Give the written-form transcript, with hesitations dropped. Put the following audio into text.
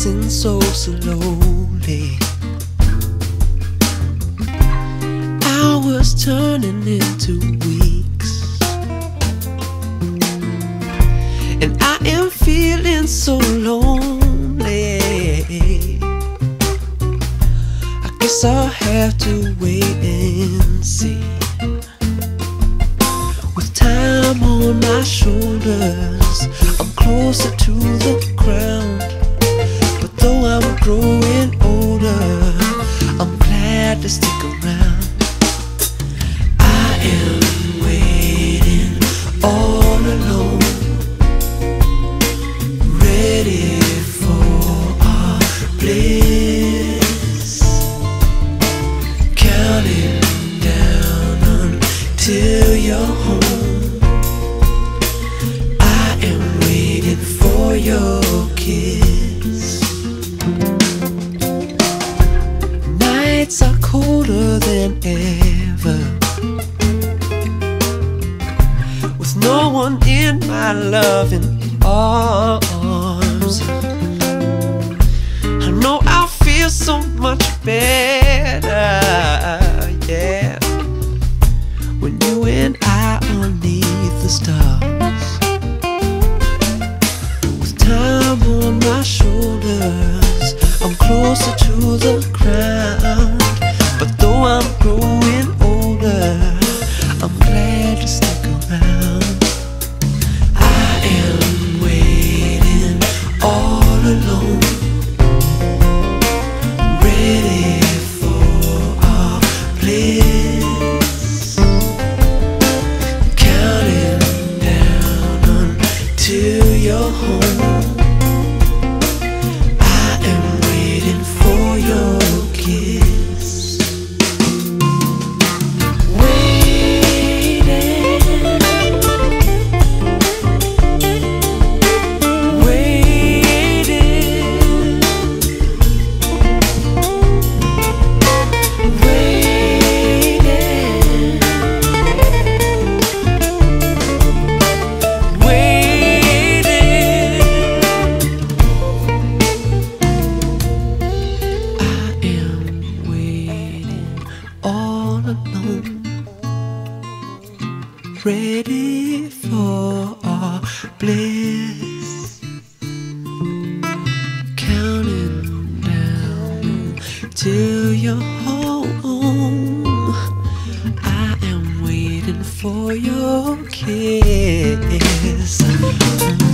passing so slowly. Hours turning into weeks, and I am feeling so lonely. I guess I'll have to wait and see. With time on my shoulders, I'm closer to the ground. But though I'm growing older, I'm glad to stick around. I am waiting all alone, ready for our bliss, counting down until you're home. I am waiting for your kiss. Nights are colder than ever, with no one in my loving arms. I know I'll feel so much better, yeah, when you and I are underneath the stars. With time on my shoulders, I'm closer to the ground. But though I'm growing older, I'm glad to stick around. I am waiting all alone, ready for our bliss, counting down until you're home. I am waiting for your kiss. Ready for our bliss, counting down till you're home. I am waiting for your kiss.